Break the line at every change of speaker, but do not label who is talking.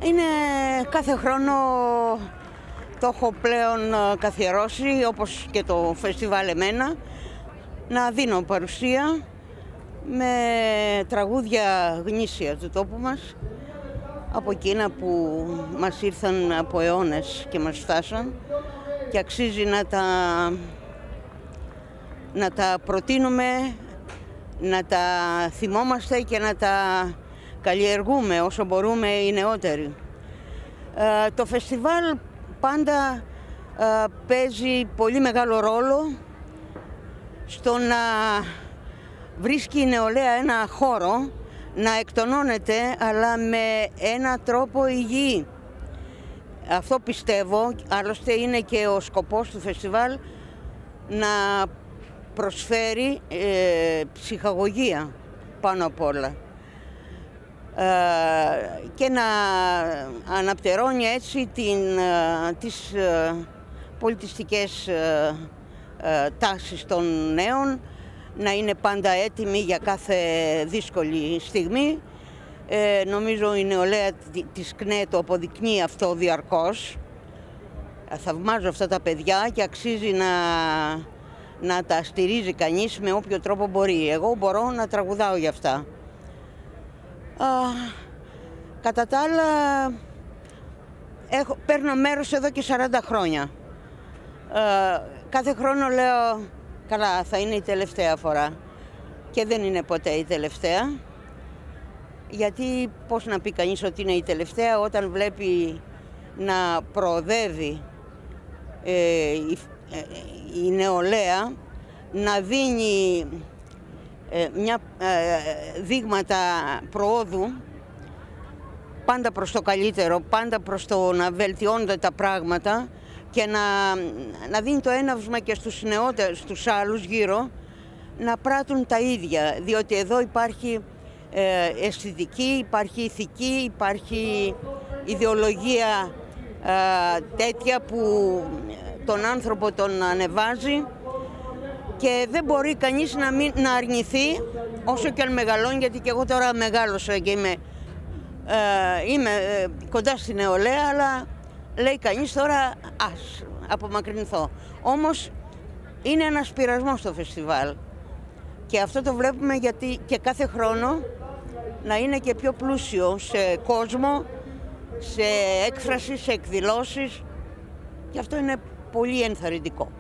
Είναι κάθε χρόνο, το έχω πλέον καθιερώσει, όπως και το φεστιβάλ εμένα, να δίνω παρουσία με τραγούδια γνήσια του τόπου μας, από εκείνα που μας ήρθαν από αιώνες και μας φτάσαν και αξίζει να τα προτείνουμε, να τα θυμόμαστε και να τα καλλιεργούμε όσο μπορούμε οι νεότεροι. Το φεστιβάλ πάντα παίζει πολύ μεγάλο ρόλο στο να βρίσκει η νεολαία ένα χώρο να εκτονώνεται, αλλά με ένα τρόπο υγιή. Αυτό πιστεύω, άλλωστε είναι και ο σκοπός του φεστιβάλ, να προσφέρει ψυχαγωγία πάνω απ' όλα και να αναπτερώνει έτσι τις πολιτιστικές τάσεις των νέων, να είναι πάντα έτοιμοι για κάθε δύσκολη στιγμή. Νομίζω η νεολαία της ΚΝΕ το αποδεικνύει αυτό διαρκώς. Θαυμάζω αυτά τα παιδιά και αξίζει να τα στηρίζει κανείς με όποιο τρόπο μπορεί. Εγώ μπορώ να τραγουδάω για αυτά. Κατά τα άλλα, παίρνω μέρος εδώ και 40 χρόνια. Κάθε χρόνο λέω, καλά, θα είναι η τελευταία φορά. Και δεν είναι ποτέ η τελευταία. Γιατί πώς να πει κανείς ότι είναι η τελευταία όταν βλέπει να προοδεύει η νεολαία, να δίνει δείγματα προόδου πάντα προς το καλύτερο, πάντα προς το να βελτιώνονται τα πράγματα και να δίνει το έναυσμα και στους νεότερους, στους άλλους γύρω, να πράττουν τα ίδια, διότι εδώ υπάρχει αισθητική, υπάρχει ηθική, υπάρχει ιδεολογία τέτοια που τον άνθρωπο τον ανεβάζει και δεν μπορεί κανείς να αρνηθεί όσο και αν μεγαλώνει, γιατί και εγώ τώρα μεγάλωσα και είμαι κοντά στη νεολαία, αλλά λέει κανείς τώρα ας απομακρυνθώ. Όμως είναι ένας πειρασμός το φεστιβάλ και αυτό το βλέπουμε γιατί και κάθε χρόνο να είναι και πιο πλούσιο σε κόσμο, σε έκφραση, σε εκδηλώσεις και αυτό είναι πολύ ενθαρρυντικό.